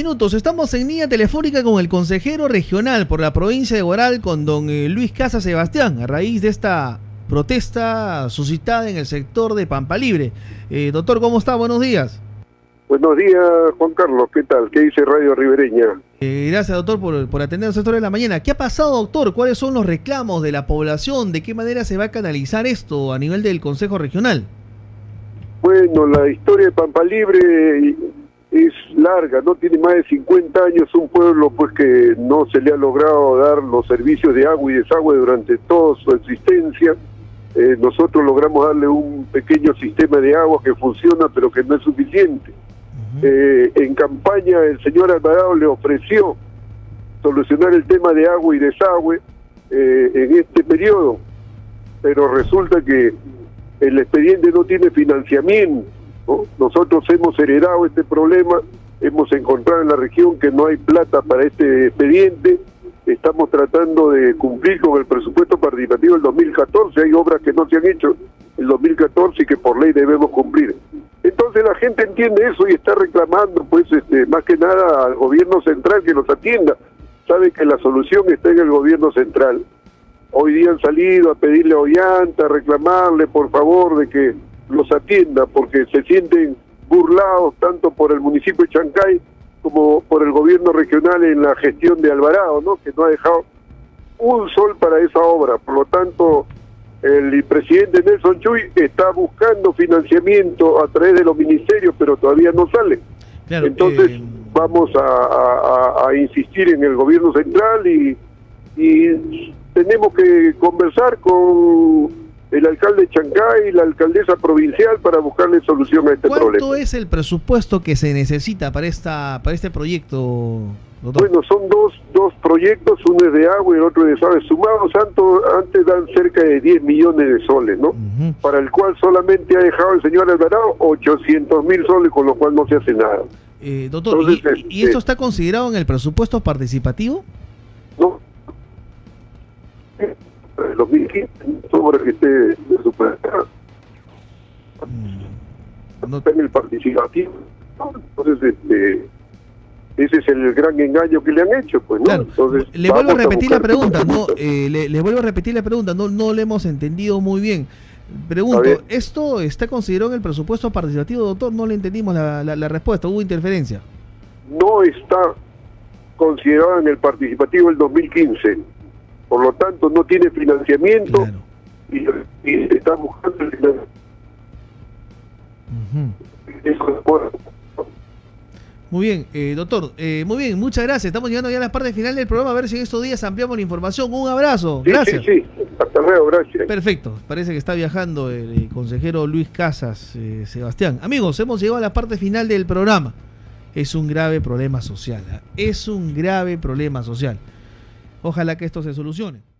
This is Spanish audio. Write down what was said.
Minutos, estamos en línea telefónica con el consejero regional por la provincia de Huaral, con don Luis Casas Sebastián, a raíz de esta protesta suscitada en el sector de Pampa Libre. Doctor, ¿cómo está? Buenos días. Buenos días, Juan Carlos, ¿qué tal? ¿Qué dice Radio Ribereña? Gracias, doctor, por atender el sector de la mañana. ¿Qué ha pasado, doctor? ¿Cuáles son los reclamos de la población? ¿De qué manera se va a canalizar esto a nivel del Consejo Regional? Bueno, la historia de Pampa Libre es larga, ¿no? Tiene más de 50 años, un pueblo pues que no se le ha logrado dar los servicios de agua y desagüe durante toda su existencia. Nosotros logramos darle un pequeño sistema de agua que funciona, pero que no es suficiente. En campaña el señor Alvarado le ofreció solucionar el tema de agua y desagüe en este periodo, pero resulta que el expediente no tiene financiamiento, ¿no? Nosotros hemos heredado este problema, hemos encontrado en la región que no hay plata para este expediente, estamos tratando de cumplir con el presupuesto participativo del 2014, hay obras que no se han hecho el 2014 y que por ley debemos cumplir. Entonces la gente entiende eso y está reclamando, pues, más que nada al gobierno central que los atienda. Sabe que la solución está en el gobierno central. Hoy día han salido a pedirle a Ollanta, a reclamarle por favor de que los atienda, porque se sienten burlados tanto por el municipio de Chancay como por el gobierno regional en la gestión de Alvarado, ¿no? Que no ha dejado un sol para esa obra. Por lo tanto, el presidente Nelson Chuy está buscando financiamiento a través de los ministerios, pero todavía no sale. Claro, entonces vamos a insistir en el gobierno central y tenemos que conversar con el alcalde de Chancay y la alcaldesa provincial para buscarle solución a este problema. ¿Cuánto es el presupuesto que se necesita para este proyecto, doctor? Bueno, son dos proyectos, uno es de agua y el otro es de desagüe. Sumados antes dan cerca de 10 millones de soles, ¿no? Para el cual solamente ha dejado el señor Alvarado 800.000 soles, con lo cual no se hace nada. Doctor, entonces, ¿y esto está considerado en el presupuesto participativo? No. El 2015, sobre que esté superado. No está en el participativo. Entonces, ese es el gran engaño que le han hecho, pues, ¿no? Claro. Entonces, le vuelvo a repetir la pregunta, no, le vuelvo a repetir la pregunta, no le hemos entendido muy bien. Pregunto, ¿esto está considerado en el presupuesto participativo, doctor? No le entendimos la respuesta, hubo interferencia. No está considerado en el participativo del 2015, por lo tanto no tiene financiamiento. Claro. y está buscando el financiamiento. Muy bien, doctor, muy bien, muchas gracias. Estamos llegando ya a la parte final del programa, a ver si en estos días ampliamos la información. Un abrazo, gracias. Sí, hasta luego, gracias. Perfecto, parece que está viajando el consejero Luis Casas Sebastián. Amigos, hemos llegado a la parte final del programa. Es un grave problema social, es un grave problema social. Ojalá que esto se solucione.